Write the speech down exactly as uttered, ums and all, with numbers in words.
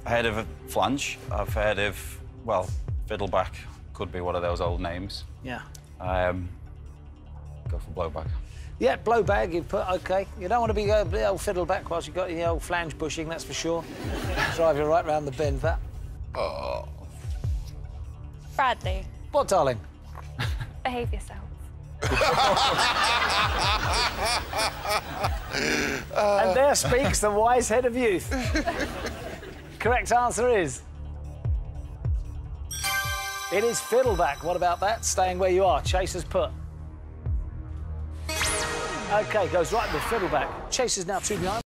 heard of a flange. I've heard of, well, fiddleback could be one of those old names. Yeah. Um, go for blowback. Yeah, blowbag, you put, OK. You don't want to be uh, the old fiddleback whilst you've got the old flange bushing, that's for sure. Drive you right round the bend, that. Oh. Bradley, What, darling? behave yourself. And there speaks the wise head of youth. Correct answer is... It is fiddleback. What about that? Staying where you are. Chaser's put. OK, goes right with fiddleback. Chaser's now two behind.